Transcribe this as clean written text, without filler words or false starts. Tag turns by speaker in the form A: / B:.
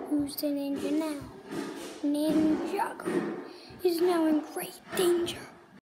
A: Who's the ninja now? Ninjago is now in great danger.